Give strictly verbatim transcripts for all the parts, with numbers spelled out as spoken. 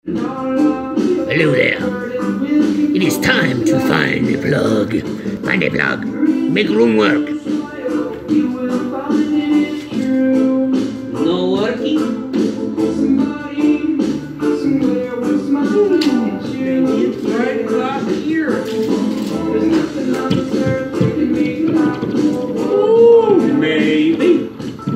Hello there. It is time to find a plug. Find a plug. Make room work. No working? It's right across here. Ooh, maybe.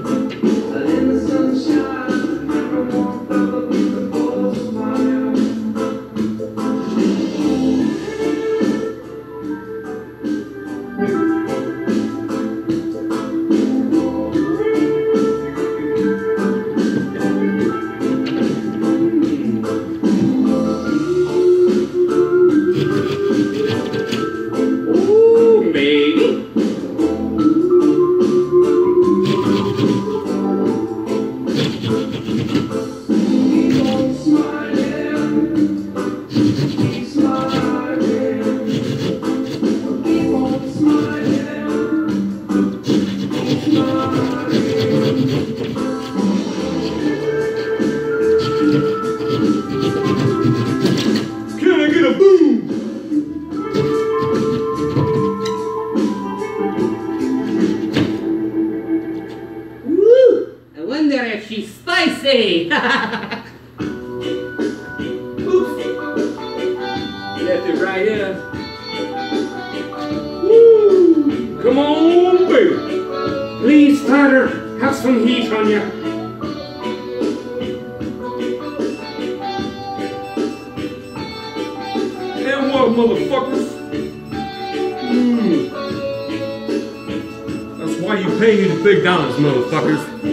She's spicy! Oops! Left it right here. Woo! Come on, baby! Please, starter, have some heat on you. And what, motherfuckers? Mm. That's why you pay me the big dollars, motherfuckers.